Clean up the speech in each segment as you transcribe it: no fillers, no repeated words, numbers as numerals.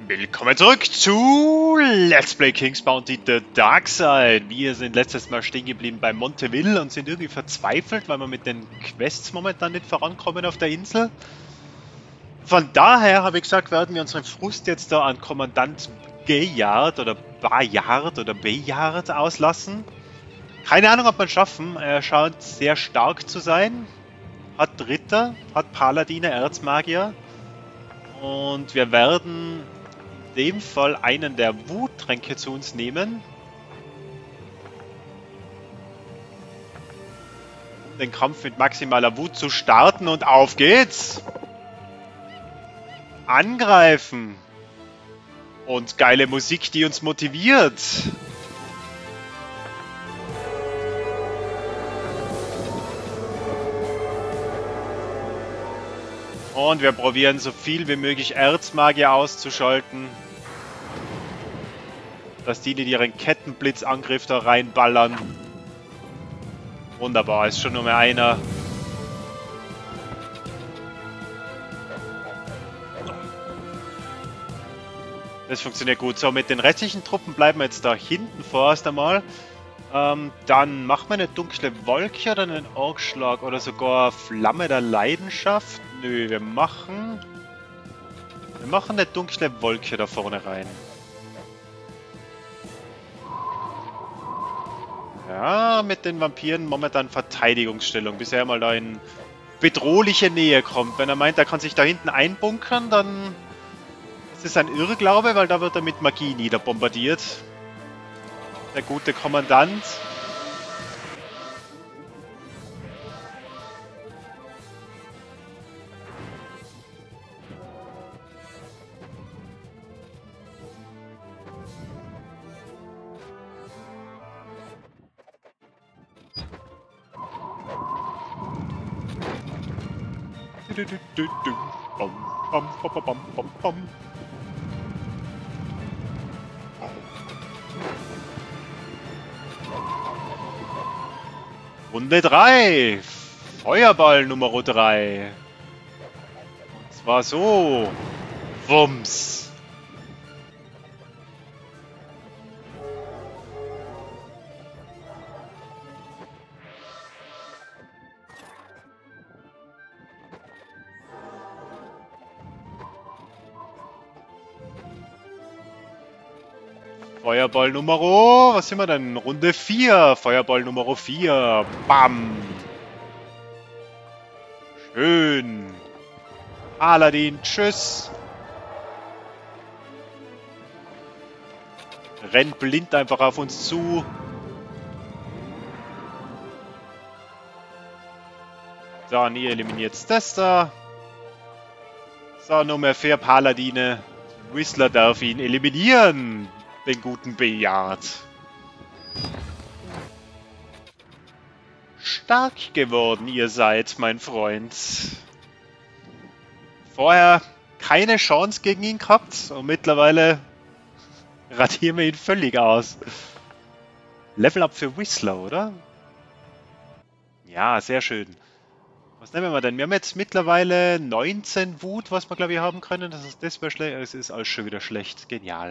Willkommen zurück zu Let's Play King's Bounty The Dark Side. Wir sind letztes Mal stehen geblieben bei Monteville und sind irgendwie verzweifelt, weil wir mit den Quests momentan nicht vorankommen auf der Insel. Von daher habe ich gesagt, werden wir unseren Frust jetzt da an Kommandant Bayard oder Bayard auslassen. Keine Ahnung, ob wir es schaffen. Er scheint sehr stark zu sein. Hat Ritter, hat Paladine, Erzmagier. Und wir werden in dem Fall einen der Wuttränke zu uns nehmen. Um den Kampf mit maximaler Wut zu starten und auf geht's! Angreifen! Und geile Musik, die uns motiviert! Und wir probieren so viel wie möglich Erzmagier auszuschalten. Dass die nicht ihren Kettenblitzangriff da reinballern. Wunderbar, ist schon nur mehr einer. Das funktioniert gut. So, mit den restlichen Truppen bleiben wir jetzt da hinten vorerst einmal. Dann machen wir eine dunkle Wolke oder einen Orkschlag oder sogar Flamme der Leidenschaft. Nö, wir machen eine dunkle Wolke da vorne rein. Ja, mit den Vampiren momentan Verteidigungsstellung, bis er mal da in bedrohliche Nähe kommt. Wenn er meint, er kann sich da hinten einbunkern, dann ist es ein Irrglaube, weil da wird er mit Magie niederbombardiert. Der gute Kommandant. Runde 3. Feuerball Nummer 3. Und zwar so. Wumms. Feuerball Nummer, was sind wir denn? Runde 4. Feuerball Nummer 4. Bam. Schön. Paladin, tschüss. Rennt blind einfach auf uns zu. So, und ihr eliminiert das da. So, nur mehr 4 Paladine. Whistler darf ihn eliminieren. Den guten Bayard. Stark geworden ihr seid, mein Freund. Vorher keine Chance gegen ihn gehabt und mittlerweile radieren wir ihn völlig aus. Level Up für Whistler, oder? Ja, sehr schön. Was nehmen wir denn? Wir haben jetzt mittlerweile 19 Wut, was wir glaube ich haben können. Das wäre schlecht. Es ist alles schon wieder schlecht. Genial.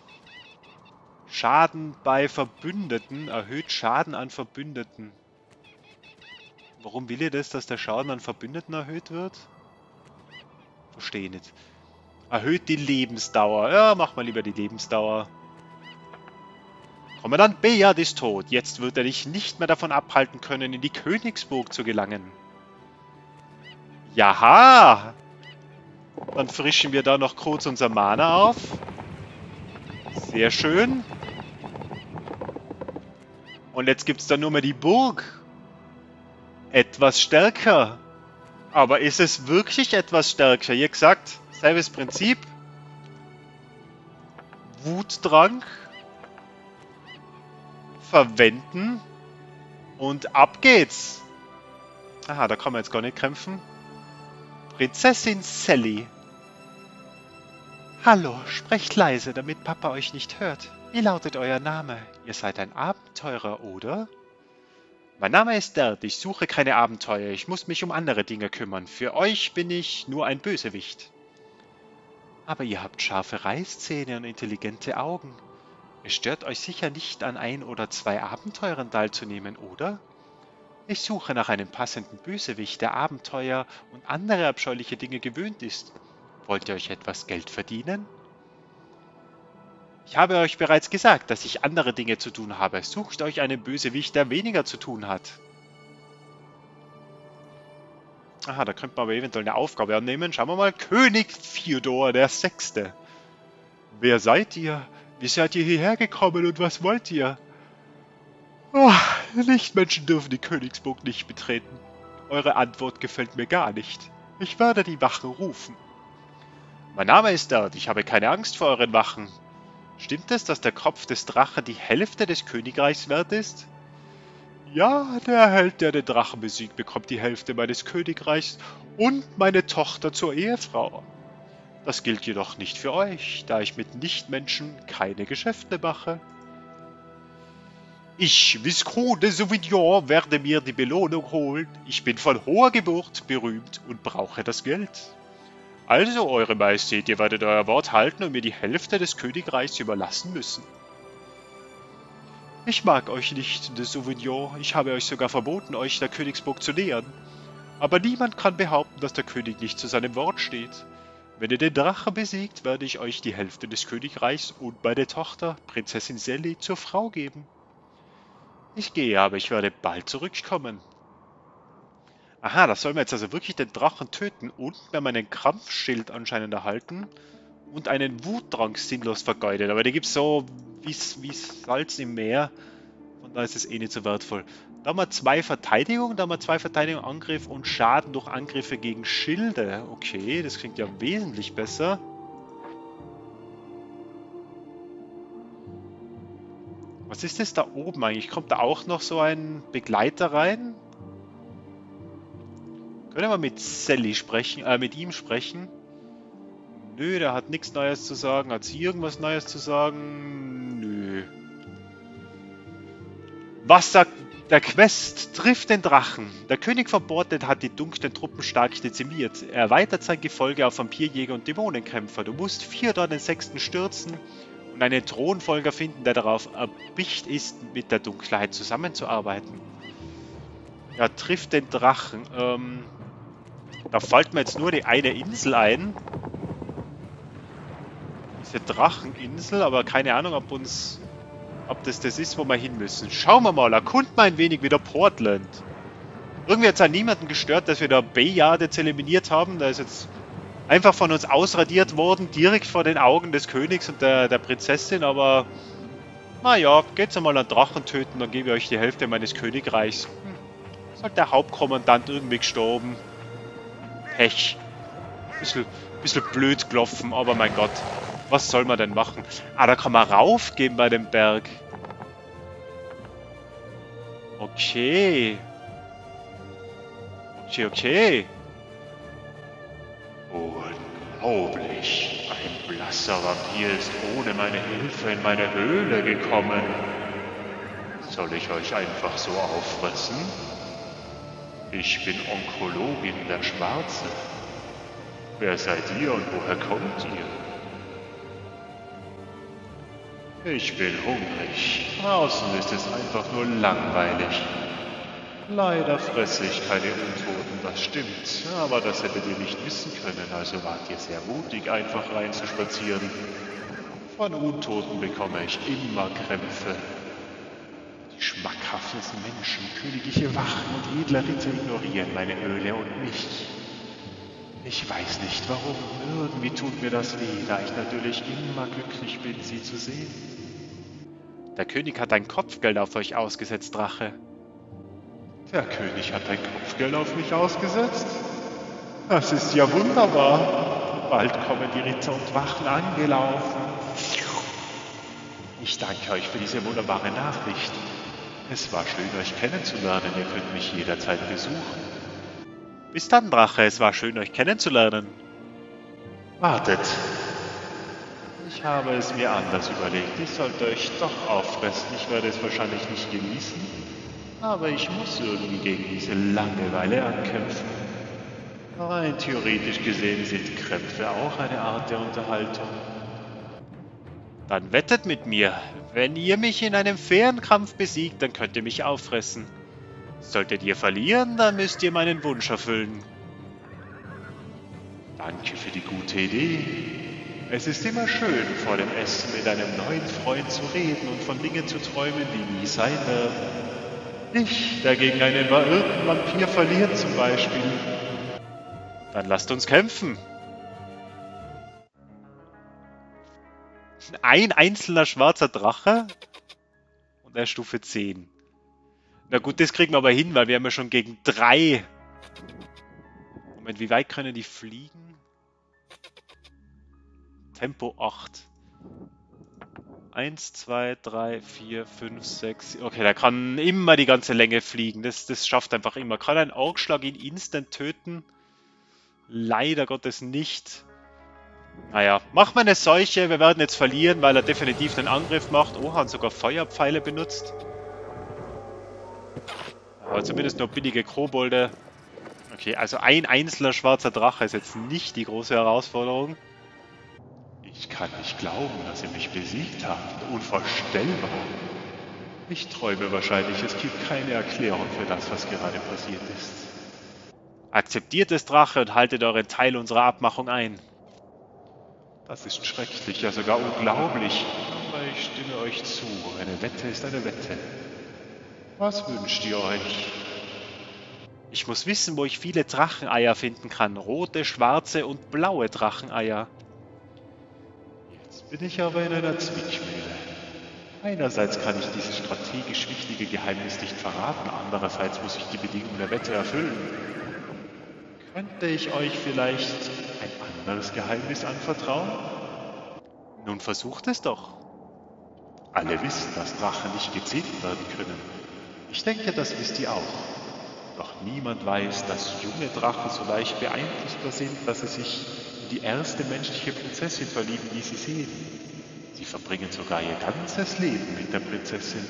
Schaden bei Verbündeten. Erhöht Schaden an Verbündeten. Warum will ihr das, dass der Schaden an Verbündeten erhöht wird? Verstehe nicht. Erhöht die Lebensdauer. Ja, mach mal lieber die Lebensdauer. Kommandant Bayard ist tot. Jetzt wird er dich nicht mehr davon abhalten können, in die Königsburg zu gelangen. Jaha! Dann frischen wir da noch kurz unser Mana auf. Sehr schön. Und jetzt gibt es da nur mehr die Burg. Etwas stärker. Aber ist es wirklich etwas stärker? Wie gesagt, selbes Prinzip. Wutdrang. Verwenden. Und ab geht's. Aha, da kann man jetzt gar nicht kämpfen. Prinzessin Sally. Hallo, sprecht leise, damit Papa euch nicht hört. Wie lautet euer Name? Ihr seid ein Abenteurer, oder? Mein Name ist Dert, ich suche keine Abenteuer, ich muss mich um andere Dinge kümmern. Für euch bin ich nur ein Bösewicht. Aber ihr habt scharfe Reißzähne und intelligente Augen. Es stört euch sicher nicht, an 1 oder 2 Abenteuern teilzunehmen, oder? Ich suche nach einem passenden Bösewicht, der Abenteuer und andere abscheuliche Dinge gewöhnt ist. Wollt ihr euch etwas Geld verdienen? Ich habe euch bereits gesagt, dass ich andere Dinge zu tun habe. Sucht euch einen Bösewicht, der weniger zu tun hat. Aha, da könnte man aber eventuell eine Aufgabe annehmen. Schauen wir mal. König Theodor der Sechste. Wer seid ihr? Wie seid ihr hierher gekommen und was wollt ihr? Oh, Nichtmenschen dürfen die Königsburg nicht betreten. Eure Antwort gefällt mir gar nicht. Ich werde die Wachen rufen. Mein Name ist Dart. Ich habe keine Angst vor euren Wachen. Stimmt es, dass der Kopf des Drachen die Hälfte des Königreichs wert ist? Ja, der Held, der den Drachen besiegt, bekommt die Hälfte meines Königreichs und meine Tochter zur Ehefrau. Das gilt jedoch nicht für euch, da ich mit Nichtmenschen keine Geschäfte mache. Ich, Viscount de Sauvignon, werde mir die Belohnung holen. Ich bin von hoher Geburt berühmt und brauche das Geld. Also, Eure Majestät, ihr werdet euer Wort halten und mir die Hälfte des Königreichs überlassen müssen. Ich mag euch nicht, de Sauvignon. Ich habe euch sogar verboten, euch der Königsburg zu nähern. Aber niemand kann behaupten, dass der König nicht zu seinem Wort steht. Wenn ihr den Drachen besiegt, werde ich euch die Hälfte des Königreichs und meine Tochter, Prinzessin Sally, zur Frau geben. Ich gehe, aber ich werde bald zurückkommen. Aha, das soll man jetzt also wirklich den Drachen töten und wir haben einen Kampfschild anscheinend erhalten und einen Wuttrank sinnlos vergeudet. Aber der gibt es so wie Salz im Meer und da ist es eh nicht so wertvoll. Da haben wir 2 Verteidigung, Angriff und Schaden durch Angriffe gegen Schilde. Okay, das klingt ja wesentlich besser. Was ist das da oben eigentlich? Kommt da auch noch so ein Begleiter rein? Können wir mit Sally sprechen, mit ihm sprechen? Nö, der hat nichts Neues zu sagen. Hat sie irgendwas Neues zu sagen? Nö. Was sagt der Quest? Trifft den Drachen. Der König von Bordnet hat die dunklen Truppen stark dezimiert. Er erweitert sein Gefolge auf Vampirjäger und Dämonenkämpfer. Du musst Theodor den Sechsten stürzen und einen Thronfolger finden, der darauf erpicht ist, mit der Dunkelheit zusammenzuarbeiten. Ja, trifft den Drachen. Da fällt mir jetzt nur die eine Insel ein. Diese Dracheninsel, aber keine Ahnung, ob das ist, wo wir hin müssen. Schauen wir mal, erkunden wir ein wenig wieder Portland. Irgendwie hat es an niemanden gestört, dass wir da Bayard jetzt eliminiert haben. Da ist jetzt einfach von uns ausradiert worden, direkt vor den Augen des Königs und der Prinzessin, aber naja, geht's einmal an Drachen töten, dann gebe ich euch die Hälfte meines Königreichs. Ist halt der Hauptkommandant irgendwie gestorben. Pech. Bisschen blöd gelaufen, aber mein Gott. Was soll man denn machen? Ah, da kann man raufgehen bei dem Berg. Okay. Okay. Unglaublich. Ein blasser Vampir ist ohne meine Hilfe in meine Höhle gekommen. Soll ich euch einfach so auffressen? Ich bin Onkologin der Schwarze. Wer seid ihr und woher kommt ihr? Ich bin hungrig. Draußen ist es einfach nur langweilig. Leider fresse ich keine Untoten, das stimmt. Aber das hättet ihr nicht wissen können, also wart ihr sehr mutig, einfach reinzuspazieren. Von Untoten bekomme ich immer Krämpfe. Die schmackhaftesten Menschen, königliche Wachen und edle Ritter ignorieren meine Öle und mich. Ich weiß nicht warum, irgendwie tut mir das weh, da ich natürlich immer glücklich bin, sie zu sehen. Der König hat ein Kopfgeld auf euch ausgesetzt, Drache. Der König hat ein Kopfgeld auf mich ausgesetzt? Das ist ja wunderbar. Bald kommen die Ritter und Wachen angelaufen. Ich danke euch für diese wunderbare Nachricht. Es war schön, euch kennenzulernen. Ihr könnt mich jederzeit besuchen. Bis dann, Drache. Es war schön, euch kennenzulernen. Wartet. Ich habe es mir anders überlegt. Ich sollte euch doch auffressen. Ich werde es wahrscheinlich nicht genießen. Aber ich muss irgendwie gegen diese Langeweile ankämpfen. Rein theoretisch gesehen sind Krämpfe auch eine Art der Unterhaltung. Dann wettet mit mir. Wenn ihr mich in einem fairen Kampf besiegt, dann könnt ihr mich auffressen. Solltet ihr verlieren, dann müsst ihr meinen Wunsch erfüllen. Danke für die gute Idee. Es ist immer schön, vor dem Essen mit einem neuen Freund zu reden und von Dingen zu träumen, die nie sein werden. Ich, der gegen einen verirrten Vampir verliert zum Beispiel. Dann lasst uns kämpfen. Ein einzelner schwarzer Drache und er ist Stufe 10. Na gut, das kriegen wir aber hin, weil wir haben ja schon gegen 3. Moment, wie weit können die fliegen? Tempo 8. 1, 2, 3, 4, 5, 6. Okay, der kann immer die ganze Länge fliegen. Das schafft einfach immer. Kann ein Augschlag ihn instant töten? Leider Gottes nicht. Naja, machen wir eine Seuche. Wir werden jetzt verlieren, weil er definitiv den Angriff macht. Oh, hat sogar Feuerpfeile benutzt. Aber zumindest nur billige Kobolde. Okay, also ein einzelner schwarzer Drache ist jetzt nicht die große Herausforderung. Ich kann nicht glauben, dass ihr mich besiegt habt. Unvorstellbar. Ich träume wahrscheinlich. Es gibt keine Erklärung für das, was gerade passiert ist. Akzeptiert es, Drache, und haltet euren Teil unserer Abmachung ein. Das ist schrecklich, ja sogar unglaublich. Aber ich stimme euch zu. Eine Wette ist eine Wette. Was wünscht ihr euch? Ich muss wissen, wo ich viele Dracheneier finden kann. Rote, schwarze und blaue Dracheneier. Jetzt bin ich aber in einer Zwickmühle. Einerseits kann ich dieses strategisch wichtige Geheimnis nicht verraten, andererseits muss ich die Bedingungen der Wette erfüllen. Könnte ich euch vielleicht ein anderes Geheimnis anvertrauen? Nun versucht es doch. Alle wissen, dass Drachen nicht gezähmt werden können. Ich denke, das wisst ihr auch. Doch niemand weiß, dass junge Drachen so leicht beeinflussbar sind, dass sie sich in die erste menschliche Prinzessin verlieben, die sie sehen. Sie verbringen sogar ihr ganzes Leben mit der Prinzessin.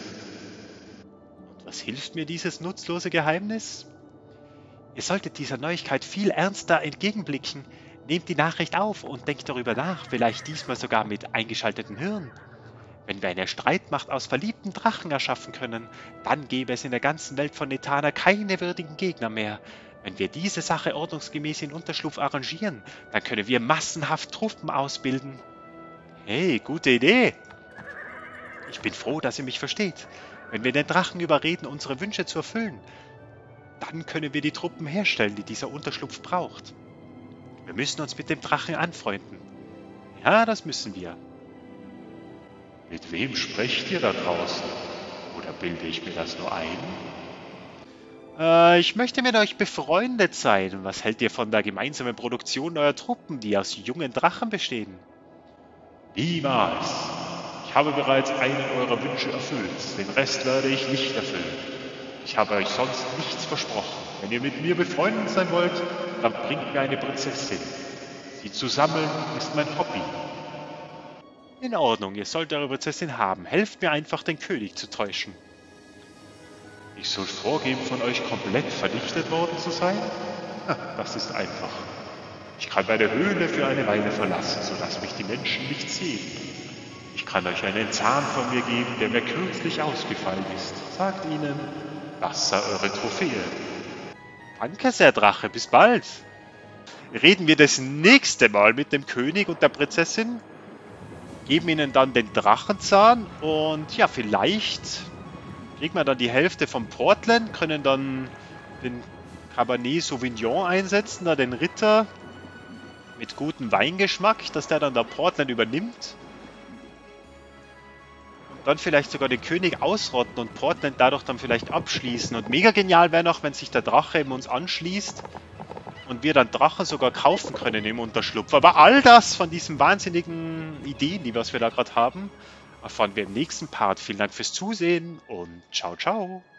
Und was hilft mir dieses nutzlose Geheimnis? Ihr solltet dieser Neuigkeit viel ernster entgegenblicken. Nehmt die Nachricht auf und denkt darüber nach, vielleicht diesmal sogar mit eingeschaltetem Hirn. Wenn wir eine Streitmacht aus verliebten Drachen erschaffen können, dann gäbe es in der ganzen Welt von Netana keine würdigen Gegner mehr. Wenn wir diese Sache ordnungsgemäß in Unterschlupf arrangieren, dann können wir massenhaft Truppen ausbilden. Hey, gute Idee! Ich bin froh, dass ihr mich versteht. Wenn wir den Drachen überreden, unsere Wünsche zu erfüllen, dann können wir die Truppen herstellen, die dieser Unterschlupf braucht. Wir müssen uns mit dem Drachen anfreunden. Ja, das müssen wir. Mit wem sprecht ihr da draußen? Oder bilde ich mir das nur ein? Ich möchte mit euch befreundet sein. Was hält ihr von der gemeinsamen Produktion eurer Truppen, die aus jungen Drachen bestehen? Niemals. Ich habe bereits einen eurer Wünsche erfüllt. Den Rest werde ich nicht erfüllen. Ich habe euch sonst nichts versprochen. Wenn ihr mit mir befreundet sein wollt, dann bringt mir eine Prinzessin. Sie zu sammeln ist mein Hobby. In Ordnung, ihr sollt eure Prinzessin haben. Helft mir einfach, den König zu täuschen. Ich soll vorgeben, von euch komplett vernichtet worden zu sein? Das ist einfach. Ich kann meine Höhle für eine Weile verlassen, sodass mich die Menschen nicht sehen. Ich kann euch einen Zahn von mir geben, der mir kürzlich ausgefallen ist. Sagt ihnen, das sei eure Trophäe. Danke sehr, Drache. Bis bald. Reden wir das nächste Mal mit dem König und der Prinzessin. Geben ihnen dann den Drachenzahn und ja, vielleicht kriegen wir dann die Hälfte von Portland, können dann den Cabernet Sauvignon einsetzen, da den Ritter mit gutem Weingeschmack, dass der dann da Portland übernimmt. Und dann vielleicht sogar den König ausrotten und Portland dadurch dann vielleicht abschließen. Und mega genial wäre noch, wenn sich der Drache eben uns anschließt und wir dann Drachen sogar kaufen können im Unterschlupf. Aber all das von diesen wahnsinnigen Ideen, die wir da gerade haben, erfahren wir im nächsten Part. Vielen Dank fürs Zusehen und ciao, ciao.